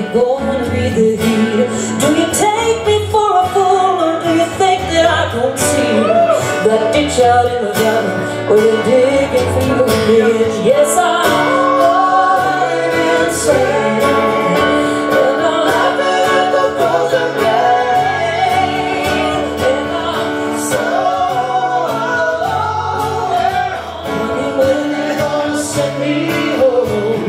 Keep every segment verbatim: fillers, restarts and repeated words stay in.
gonna breathe the heat? Do you take me for a fool, or do you think that I don't see that ditch out in the valley where they're digging for you and me? Yes, I'm insane, and I'm laughing at the frozen rain, and I'm so alone. When they're gonna send me home?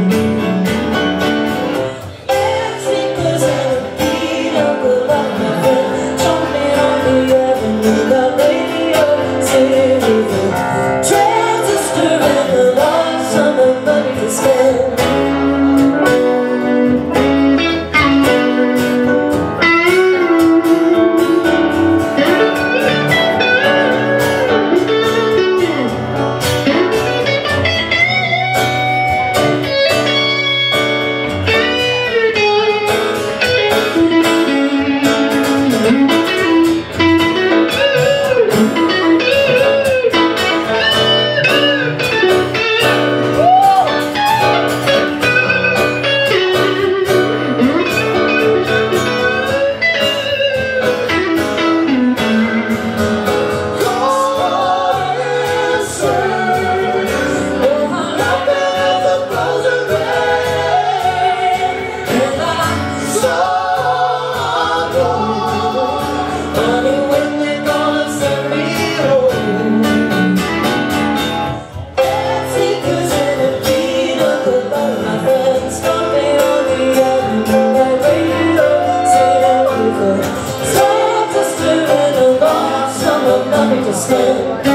Stand.